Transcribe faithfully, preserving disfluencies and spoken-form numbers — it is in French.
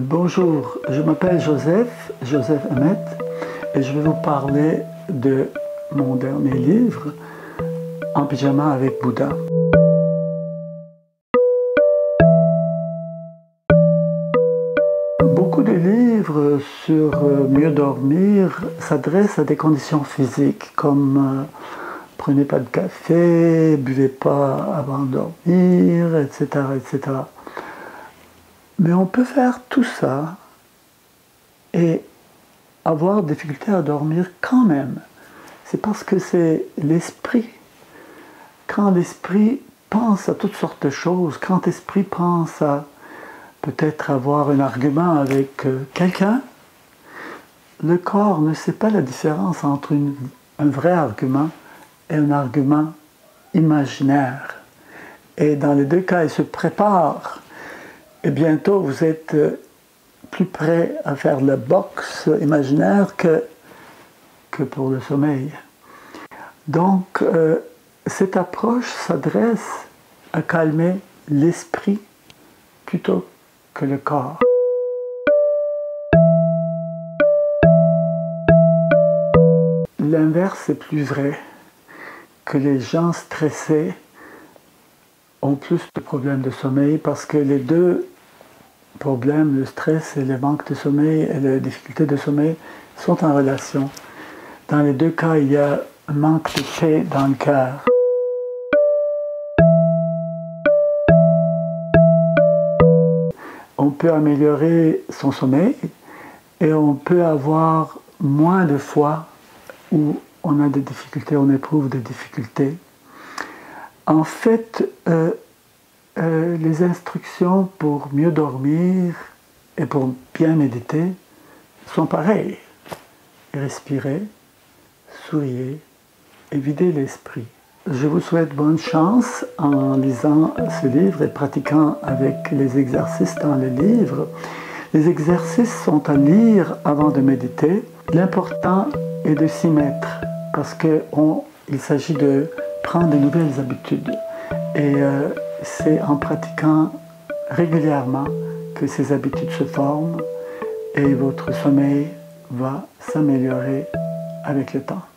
Bonjour, je m'appelle Joseph, Joseph Emmet, et je vais vous parler de mon dernier livre, En pyjama avec Bouddha. Beaucoup de livres sur mieux dormir s'adressent à des conditions physiques comme euh, prenez pas de café, buvez pas avant de dormir, et cetera, et cetera. Mais on peut faire tout ça et avoir des difficultés à dormir quand même. C'est parce que c'est l'esprit. Quand l'esprit pense à toutes sortes de choses, quand l'esprit pense à peut-être avoir un argument avec quelqu'un, le corps ne sait pas la différence entre une, un vrai argument et un argument imaginaire. Et dans les deux cas, il se prépare. Et bientôt, vous êtes plus prêt à faire la boxe imaginaire que, que pour le sommeil. Donc, euh, cette approche s'adresse à calmer l'esprit plutôt que le corps. L'inverse est plus vrai, que les gens stressés ont plus de problèmes de sommeil parce que les deux problèmes, le stress et le manque de sommeil et la difficulté de sommeil sont en relation. Dans les deux cas, il y a un manque de paix dans le cœur. On peut améliorer son sommeil et on peut avoir moins de fois où on a des difficultés, on éprouve des difficultés. En fait, euh, euh, les instructions pour mieux dormir et pour bien méditer sont pareilles. Respirer, souriez et vider l'esprit. Je vous souhaite bonne chance en lisant ce livre et pratiquant avec les exercices dans le livre. Les exercices sont à lire avant de méditer. L'important est de s'y mettre parce qu'il s'agit de prendre de nouvelles habitudes. Et euh, c'est en pratiquant régulièrement que ces habitudes se forment et votre sommeil va s'améliorer avec le temps.